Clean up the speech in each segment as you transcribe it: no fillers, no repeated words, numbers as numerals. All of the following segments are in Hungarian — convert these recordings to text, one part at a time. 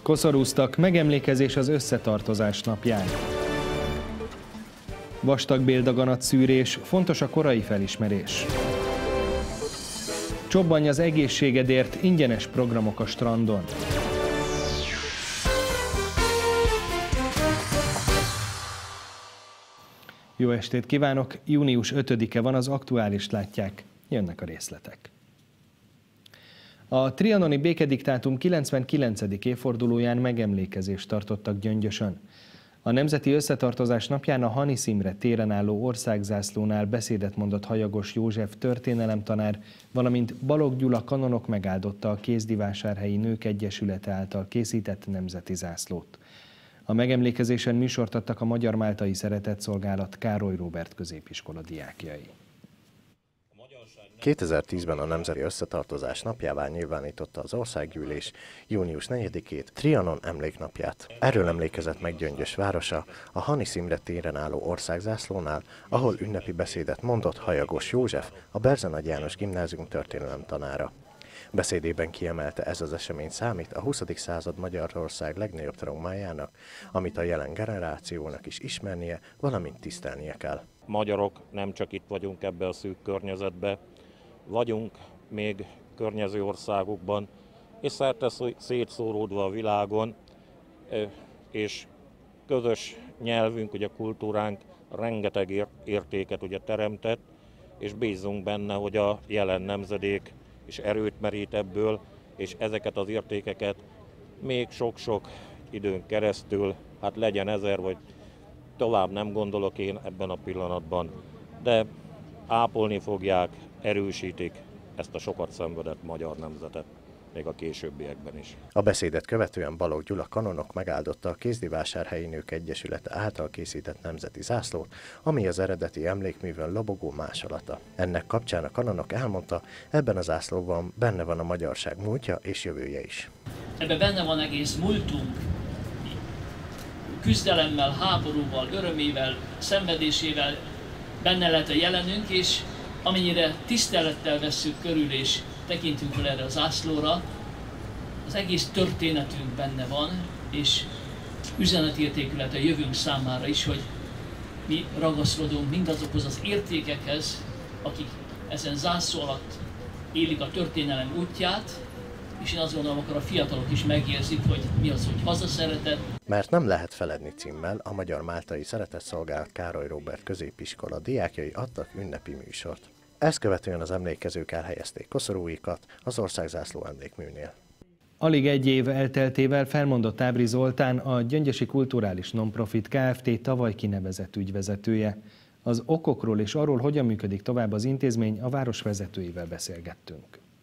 Koszorúztak, megemlékezés az összetartozás napján. Vastag béldaganat szűrés, fontos a korai felismerés. Csobbanj az egészségedért, ingyenes programok a strandon. Jó estét kívánok! Június 5-e van, az aktuálist látják. Jönnek a részletek. A trianoni békediktátum 99. évfordulóján megemlékezést tartottak Gyöngyösön. A Nemzeti Összetartozás napján a Hanis Imre téren álló országzászlónál beszédet mondott Hajagos József történelemtanár, valamint Balogh Gyula kanonok megáldotta a Kézdivásárhelyi Nők Egyesülete által készített nemzeti zászlót. A megemlékezésen műsort adtak a Magyar-Máltai Szeretetszolgálat Károly Róbert középiskola diákjai. 2010-ben a Nemzeti Összetartozás napjává nyilvánította az országgyűlés június 4-ét, Trianon emléknapját. Erről emlékezett meg Gyöngyös városa a Hanis Imre téren álló országzászlónál, ahol ünnepi beszédet mondott Hajagos József, a Berzenagy János Gimnázium történelemtanára. Beszédében kiemelte, ez az esemény számít a 20. század Magyarország legnagyobb traumájának, amit a jelen generációnak is ismernie, valamint tisztelnie kell. Magyarok nem csak itt vagyunk ebbe a szűk környezetbe, vagyunk még környező országokban, és szerte szétszóródva a világon, és közös nyelvünk, ugye kultúránk rengeteg értéket ugye teremtett, és bízzunk benne, hogy a jelen nemzedék is erőt merít ebből, és ezeket az értékeket még sok-sok időn keresztül, hát legyen 1000 vagy tovább nem gondolok én ebben a pillanatban, de ápolni fogják, erősítik ezt a sokat szenvedett magyar nemzetet, még a későbbiekben is. A beszédet követően Balogh Gyula kanonok megáldotta a Kézdivásárhelyi Nők Egyesülete által készített nemzeti zászlót, ami az eredeti emlékművön lobogó másolata. Ennek kapcsán a kanonok elmondta, ebben a zászlóban benne van a magyarság múltja és jövője is. Ebben benne van egész múltunk, küzdelemmel, háborúval, örömével, szenvedésével benne lehet a jelenünk, és amennyire tisztelettel vesszük körül és tekintünk fel erre a zászlóra, az egész történetünk benne van, és üzenetértékület a jövőnk számára is, hogy mi ragaszkodunk mindazokhoz az értékekhez, akik ezen zászló alatt élik a történelem útját, és én azt gondolom, akkor a fiatalok is megérzik, hogy mi az, hogy hazaszeretet. Mert nem lehet feledni címmel a Magyar-Máltai Szeretetszolgálat Károly Róbert középiskola diákjai adtak ünnepi műsort. Ezt követően az emlékezők elhelyezték koszorúikat az országzászló emlékműnél. Alig egy év elteltével felmondott Ábri Zoltán, a Gyöngyösi Kulturális Nonprofit Kft. Tavaly kinevezett ügyvezetője. Az okokról és arról, hogyan működik tovább az intézmény, a város vezetőivel beszélgettünk.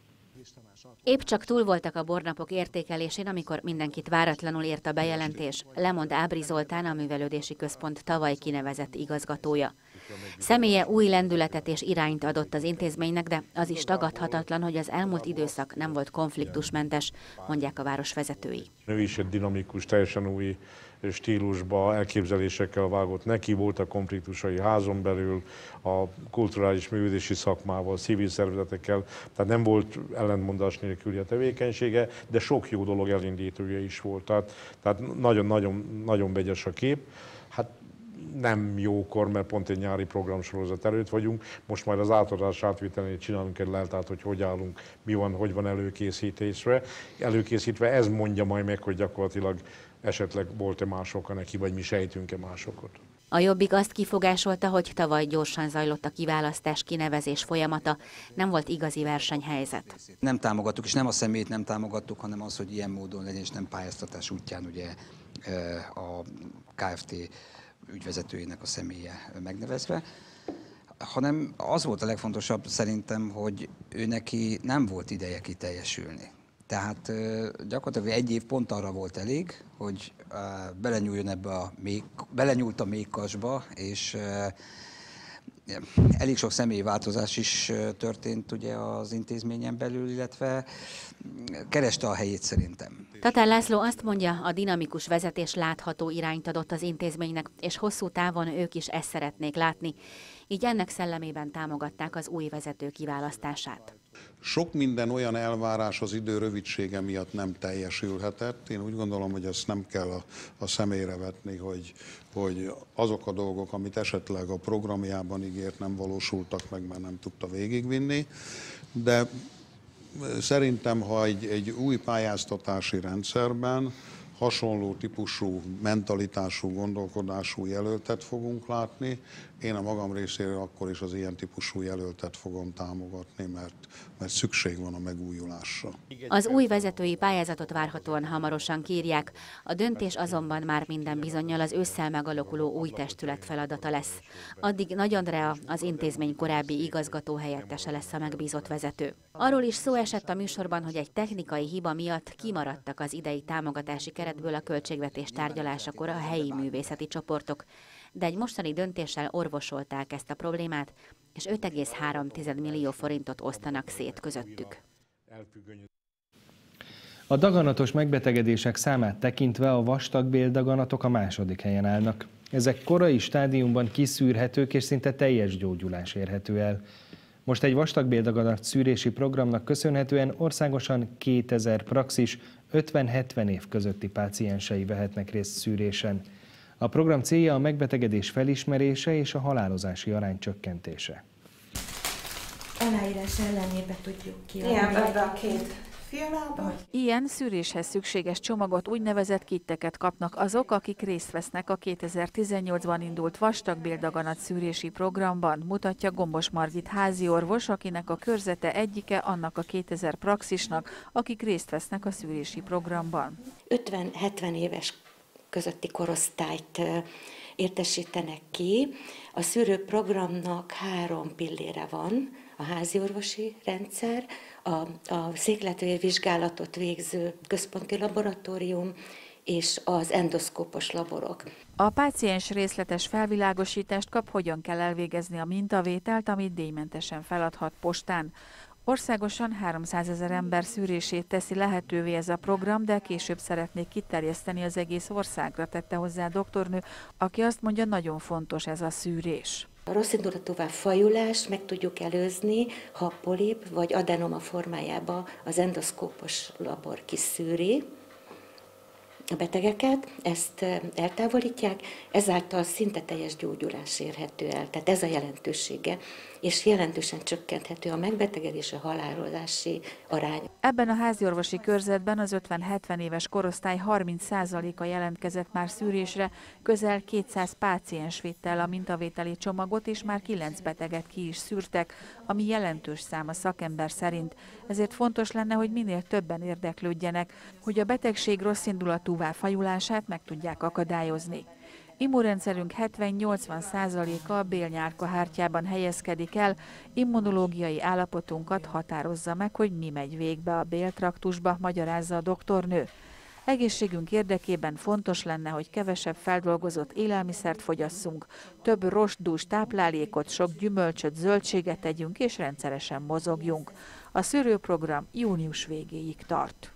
Épp csak túl voltak a bornapok értékelésén, amikor mindenkit váratlanul ért a bejelentés. Lemond Ábri Zoltán, a Művelődési Központ tavaly kinevezett igazgatója. Személye új lendületet és irányt adott az intézménynek, de az is tagadhatatlan, hogy az elmúlt időszak nem volt konfliktusmentes, mondják a város vezetői. Ő is egy dinamikus, teljesen új stílusba, elképzelésekkel vágott neki, voltak konfliktusai házon belül, a kulturális művészeti szakmával, civil szervezetekkel, tehát nem volt ellentmondás nélküli a tevékenysége, de sok jó dolog elindítója is volt, tehát nagyon vegyes a kép. Hát nem jókor, mert pont egy nyári programsorozat előtt vagyunk, most majd az átadás átvételét csinálunk egy leltárt, hogy állunk, mi van, hogy van előkészítve, ez mondja majd meg, hogy gyakorlatilag esetleg volt-e más oka neki, vagy mi sejtünk-e másokat. A Jobbik azt kifogásolta, hogy tavaly gyorsan zajlott a kiválasztás, kinevezés folyamata, nem volt igazi versenyhelyzet. Nem támogattuk, és nem a személyt nem támogattuk, hanem az, hogy ilyen módon legyen, és nem pályáztatás útján ugye a Kft. Ügyvezetőjének a személye megnevezve, hanem az volt a legfontosabb szerintem, hogy ő neki nem volt ideje kiteljesülni. Tehát gyakorlatilag egy év pont arra volt elég, hogy belenyúljon belenyúlt a méhkasba, és elég sok személyi változás is történt ugye az intézményen belül, illetve kereste a helyét szerintem. Tatár László azt mondja, a dinamikus vezetés látható irányt adott az intézménynek, és hosszú távon ők is ezt szeretnék látni, így ennek szellemében támogatták az új vezető kiválasztását. Sok minden olyan elvárás az idő rövidsége miatt nem teljesülhetett. Én úgy gondolom, hogy ezt nem kell a személyre vetni, hogy azok a dolgok, amit esetleg a programjában ígért, nem valósultak meg, mert nem tudta végigvinni. De szerintem, ha egy új pályáztatási rendszerben hasonló típusú mentalitású, gondolkodású jelöltet fogunk látni, én a magam részéről akkor is az ilyen típusú jelöltet fogom támogatni, mert szükség van a megújulásra. Az új vezetői pályázatot várhatóan hamarosan kiírják, a döntés azonban már minden bizonnyal az ősszel megalakuló új testület feladata lesz. Addig Nagy Andrea, az intézmény korábbi igazgató helyettese lesz a megbízott vezető. Arról is szó esett a műsorban, hogy egy technikai hiba miatt kimaradtak az idei támogatási keretből a költségvetés tárgyalásakor a helyi művészeti csoportok, de egy mostani döntéssel orvosolták ezt a problémát, és 5,3 millió forintot osztanak szét közöttük. A daganatos megbetegedések számát tekintve a vastagbél-daganatok a második helyen állnak. Ezek korai stádiumban kiszűrhetők és szinte teljes gyógyulás érhető el. Most egy vastagbél-daganat szűrési programnak köszönhetően országosan 2000 praxis 50-70 év közötti páciensei vehetnek részt szűrésen. A program célja a megbetegedés felismerése és a halálozási arány csökkentése. Aláírás ellenében tudjuk kiadni. Igen, ebbe a két fialába. Ilyen szűréshez szükséges csomagot, úgynevezett kitteket kapnak azok, akik részt vesznek a 2018-ban indult vastagbél-daganat szűrési programban, mutatja Gombos Margit háziorvos, akinek a körzete egyike annak a 2000 praxisnak, akik részt vesznek a szűrési programban. 50-70 éves közötti korosztályt értesítenek ki. A szűrőprogramnak 3 pillére van, a háziorvosi rendszer, a székletvérvizsgálatot végző központi laboratórium és az endoszkópos laborok. A páciens részletes felvilágosítást kap, hogyan kell elvégezni a mintavételt, amit díjmentesen feladhat postán. Országosan 300 000 ember szűrését teszi lehetővé ez a program, de később szeretnék kiterjeszteni az egész országra, tette hozzá a doktornő, aki azt mondja, nagyon fontos ez a szűrés. A rosszindulatúvá fajulást meg tudjuk előzni, ha polip vagy adenoma formájába az endoszkópos labor kiszűri a betegeket, ezt eltávolítják, ezáltal szinte teljes gyógyulás érhető el. Tehát ez a jelentősége, és jelentősen csökkenthető a megbetegedés, a halálozási arány. Ebben a háziorvosi körzetben az 50-70 éves korosztály 30%-a jelentkezett már szűrésre, közel 200 páciens vitte el a mintavételi csomagot, és már 9 beteget ki is szűrtek, ami jelentős szám a szakember szerint. Ezért fontos lenne, hogy minél többen érdeklődjenek, hogy a betegség rosszindulatúvá fajulását meg tudják akadályozni. Immunrendszerünk 70-80%-a a bélnyálkahártyában helyezkedik el, immunológiai állapotunkat határozza meg, hogy mi megy végbe a béltraktusba, magyarázza a doktornő. Egészségünk érdekében fontos lenne, hogy kevesebb feldolgozott élelmiszert fogyasszunk, több rostdús táplálékot, sok gyümölcsöt, zöldséget tegyünk és rendszeresen mozogjunk. A szűrőprogram június végéig tart.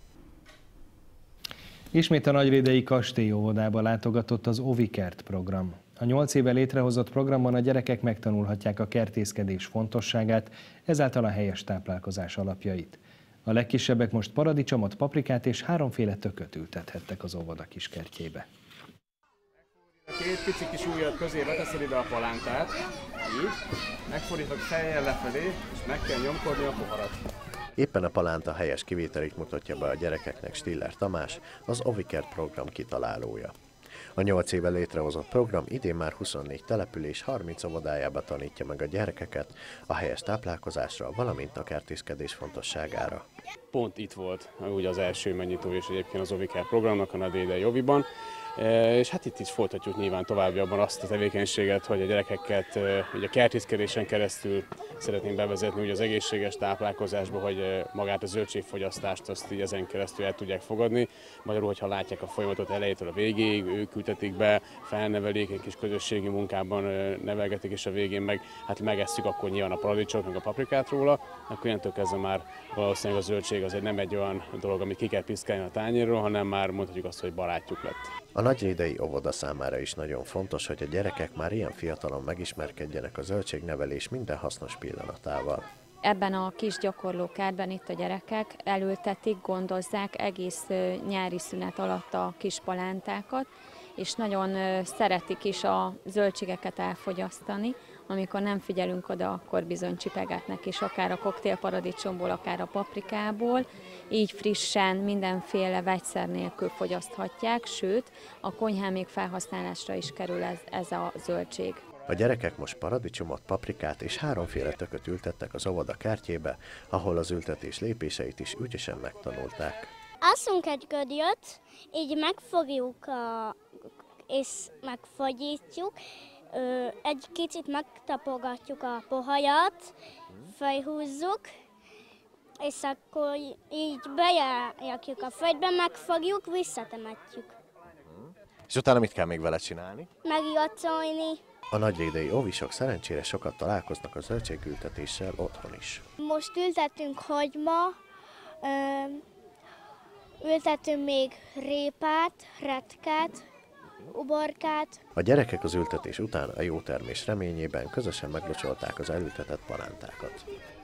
Ismét a Nagyrédei kastélyóvodába látogatott az Ovikert program. A 8 éve létrehozott programban a gyerekek megtanulhatják a kertészkedés fontosságát, ezáltal a helyes táplálkozás alapjait. A legkisebbek most paradicsomot, paprikát és 3 féle tököt ültethettek az óvoda kiskertjébe. Két pici kis ujjat közébe teszed ide a palánkát, így, megfordítok fejjel lefelé, és meg kell nyomkodni a poharat. Éppen a palánta helyes kivételét mutatja be a gyerekeknek Stiller Tamás, az Ovikert program kitalálója. A 8 éve létrehozott program idén már 24 település 30 óvodájába tanítja meg a gyerekeket a helyes táplálkozásra, valamint a kertészkedés fontosságára. Pont itt volt ugye az első megnyitó és egyébként az Ovikert programnak a Nagyrédei Oviban, és hát itt is folytatjuk nyilván továbbiakban azt a tevékenységet, hogy a gyerekeket ugye a kertészkedésen keresztül szeretnénk bevezetni ugye az egészséges táplálkozásba, hogy magát a zöldségfogyasztást azt így ezen keresztül el tudják fogadni. Magyarul, hogyha látják a folyamatot elejétől a végéig, ők ültetik be, felnevelik, egy kis közösségi munkában nevelgetik, és a végén meg hát megesszük akkor nyilván a paradicsomot, meg a paprikát róla, akkor ilyentől kezdve már valószínűleg a zöldség azért nem egy olyan dolog, amit ki kell piszkálni a tányérról, hanem már mondhatjuk azt, hogy barátjuk lett. A nagyrédei óvoda számára is nagyon fontos, hogy a gyerekek már ilyen fiatalon megismerkedjenek a zöldségnevelés minden hasznos pillanatával. Ebben a kis gyakorlókertben itt a gyerekek elültetik, gondozzák egész nyári szünet alatt a kis palántákat, és nagyon szeretik is a zöldségeket elfogyasztani. Amikor nem figyelünk oda, akkor bizony csipegetnek is, akár a koktélparadicsomból, akár a paprikából. Így frissen, mindenféle vegyszer nélkül fogyaszthatják, sőt, a konyhán még felhasználásra is kerül ez a zöldség. A gyerekek most paradicsomot, paprikát és 3 tököt ültettek az óvoda kertjébe, ahol az ültetés lépéseit is ügyesen megtanulták. Asszunk egy gödjöt, így megfogjuk és megfagyítjuk, egy kicsit megtapogatjuk a pohajat, felhúzzuk, és akkor így bejáratjuk a földbe, megfogjuk, visszatemetjük. És utána mit kell még vele csinálni? Megjatszolni. A nagyrédei óvisok szerencsére sokat találkoznak a zöldségültetéssel otthon is. Most ültettünk hagyma, ültettünk még répát, retkát, uborkát. A gyerekek az ültetés után a jó termés reményében közösen meglocsolták az elültetett palántákat.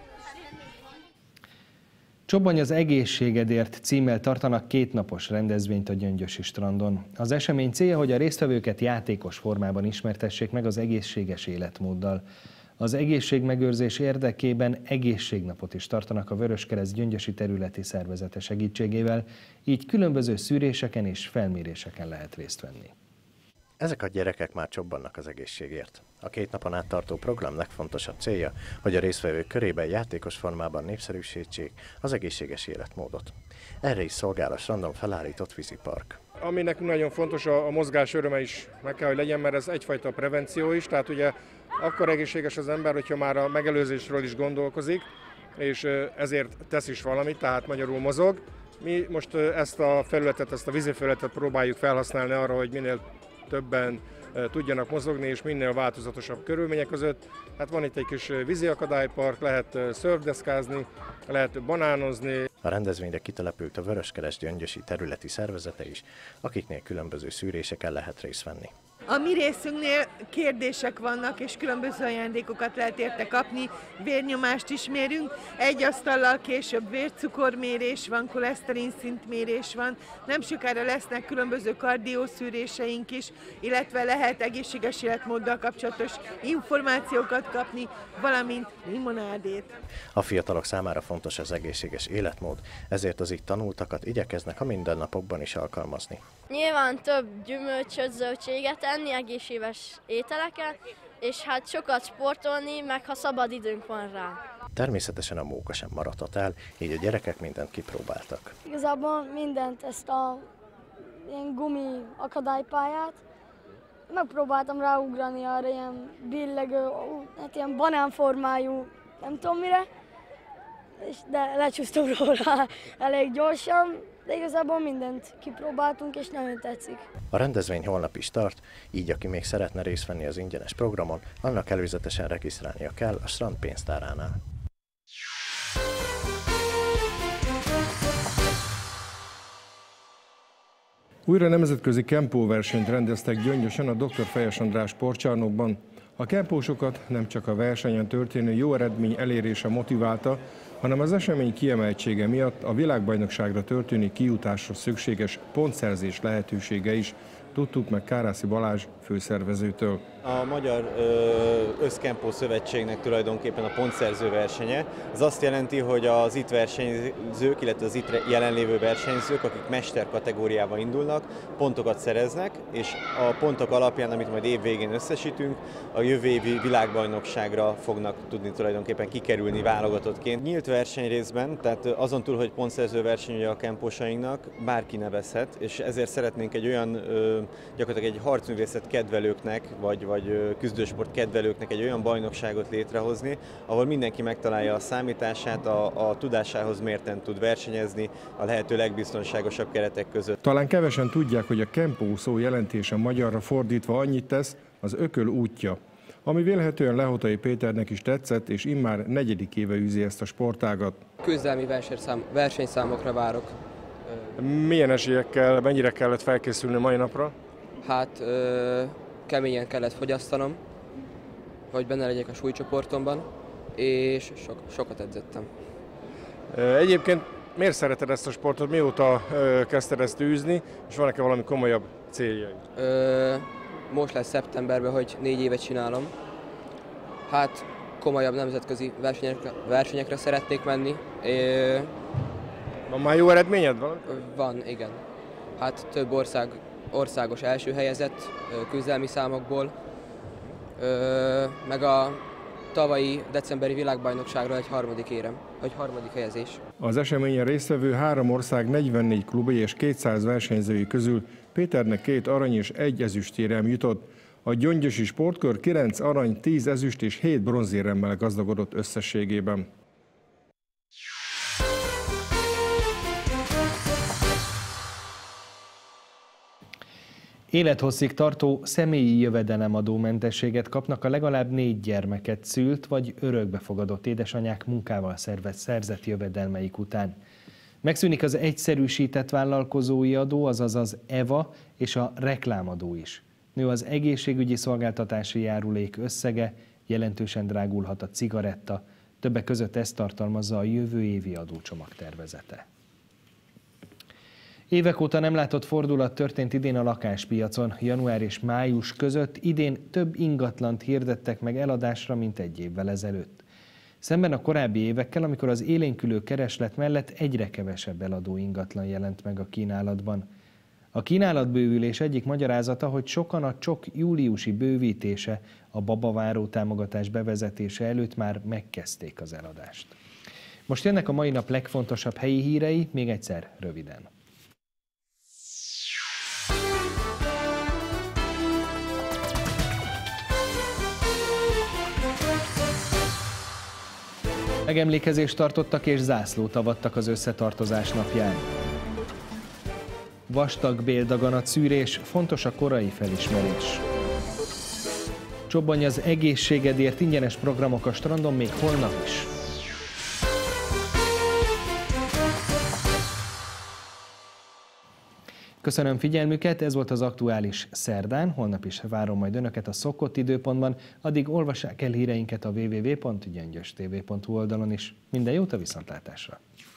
Csobony az egészségedért címmel tartanak 2 napos rendezvényt a Gyöngyösi strandon. Az esemény célja, hogy a résztvevőket játékos formában ismertessék meg az egészséges életmóddal. Az egészségmegőrzés érdekében egészségnapot is tartanak a Vöröskereszt gyöngyösi területi szervezete segítségével, így különböző szűréseken és felméréseken lehet részt venni. Ezek a gyerekek már csobbannak az egészségért. A 2 napon át tartó program legfontosabb célja, hogy a résztvevők körében játékos formában népszerűsítsék az egészséges életmódot. Erre is szolgál a strandon felállított vízipark. Ami nekünk nagyon fontos, a mozgás öröme is meg kell, hogy legyen, mert ez egyfajta prevenció is, tehát ugye akkor egészséges az ember, hogyha már a megelőzésről is gondolkozik, és ezért tesz is valamit, tehát magyarul mozog. Mi most ezt a felületet, ezt a vízifelületet próbáljuk felhasználni arra, hogy minél többen tudjanak mozogni, és minél változatosabb körülmények között. Hát van itt egy kis vízi akadálypark, lehet szörfdeszkázni, lehet banánozni. A rendezvényre kitelepült a Vöröskereszt gyöngyösi területi szervezete is, akiknél különböző szűréseken lehet részt venni. A mi részünknél kérdések vannak, és különböző ajándékokat lehet érte kapni, vérnyomást is mérünk, egy asztallal később vércukormérés van, koleszterin szintmérés van, nem sokára lesznek különböző kardiószűréseink is, illetve lehet egészséges életmóddal kapcsolatos információkat kapni, valamint limonádét. A fiatalok számára fontos az egészséges életmód, ezért az itt tanultakat igyekeznek a mindennapokban is alkalmazni. Nyilván több gyümölcsöt, zöldséget enni, egészséges ételeket, és hát sokat sportolni, meg ha szabad időnk van rá. Természetesen a móka sem maradhat el, így a gyerekek mindent kipróbáltak. Igazából mindent, ezt a ilyen gumi akadálypályát, megpróbáltam ráugrani arra ilyen billegő, hát ilyen banánformájú, nem tudom mire, de lecsúsztam róla elég gyorsan, de igazából mindent kipróbáltunk, és nagyon tetszik. A rendezvény holnap is tart, így aki még szeretne részt venni az ingyenes programon, annak előzetesen regisztrálnia kell a strand pénztáránál. Újra nemzetközi kempóversenyt rendeztek Gyöngyösen a Dr. Fejes András sportcsarnokban. A kempósokat nem csak a versenyen történő jó eredmény elérése motiválta, hanem az esemény kiemeltsége miatt a világbajnokságra történő kijutásra szükséges pontszerzés lehetősége is, tudtuk meg Kárászi Balázs főszervezőtől. A Magyar Összkempó Szövetségnek tulajdonképpen a pontszerző versenye. Ez azt jelenti, hogy az itt versenyzők, illetve az itt jelenlévő versenyzők, akik mester kategóriában indulnak, pontokat szereznek, és a pontok alapján, amit majd év végén összesítünk, a jövő évi világbajnokságra fognak tudni tulajdonképpen kikerülni válogatottként. Nyílt versenyrészben, tehát azon túl, hogy pontszerző verseny a kempósainknak, bárki nevezhet, és ezért szeretnénk egy olyan, gyakorlatilag egy harcművészet kedvelőknek, vagy küzdősport kedvelőknek egy olyan bajnokságot létrehozni, ahol mindenki megtalálja a számítását, a tudásához mérten tud versenyezni a lehető legbiztonságosabb keretek között. Talán kevesen tudják, hogy a kempó szó jelentése magyarra fordítva annyit tesz, az ököl útja, ami vélhetően Lehotai Péternek is tetszett, és immár 4. éve űzi ezt a sportágat. Küzdelmi versenyszámokra várok. Milyen esélyekkel, mennyire kellett felkészülni mai napra? Hát keményen kellett fogyasztanom, hogy benne legyek a súlycsoportomban, és sokat edzettem. Egyébként miért szereted ezt a sportot, mióta kezdted ezt űzni, és van-e valami komolyabb céljai? Most lesz szeptemberben, hogy 4 évet csinálom. Hát komolyabb nemzetközi versenyekre szeretnék menni. Van már jó eredményed? Van, igen. Hát több országos első helyezett küzdelmi számokból, meg a tavalyi decemberi világbajnokságra egy harmadik helyezés. Az eseményen résztvevő 3 ország 44 klubja és 200 versenyzői közül Péternek 2 arany és 1 ezüstérem jutott. A gyöngyösi sportkör 9 arany, 10 ezüst és 7 bronzéremmel gazdagodott összességében. Élethosszig tartó személyi jövedelemadómentességet kapnak a legalább 4 gyermeket szült vagy örökbefogadott édesanyák munkával szerzett jövedelmeik után. Megszűnik az egyszerűsített vállalkozói adó, azaz az EVA és a reklámadó is. Nő az egészségügyi szolgáltatási járulék összege, jelentősen drágulhat a cigaretta, többek között ezt tartalmazza a jövő évi adócsomag tervezete. Évek óta nem látott fordulat történt idén a lakáspiacon. Január és május között idén több ingatlant hirdettek meg eladásra, mint egy évvel ezelőtt. Szemben a korábbi évekkel, amikor az élénkülő kereslet mellett egyre kevesebb eladó ingatlan jelent meg a kínálatban. A kínálatbővülés egyik magyarázata, hogy sokan a csok júliusi bővítése, a babaváró támogatás bevezetése előtt már megkezdték az eladást. Most jönnek a mai nap legfontosabb helyi hírei, még egyszer röviden. Megemlékezést tartottak és zászlót avattak az összetartozás napján. Vastag béldaganat szűrés, fontos a korai felismerés. Csobbanj az egészségedért, ingyenes programok a strandon még holnap is. Köszönöm figyelmüket, ez volt az Aktuális szerdán, holnap is várom majd Önöket a szokott időpontban, addig olvassák el híreinket a www.gyöngyöstv.hu oldalon is. Minden jót a viszontlátásra!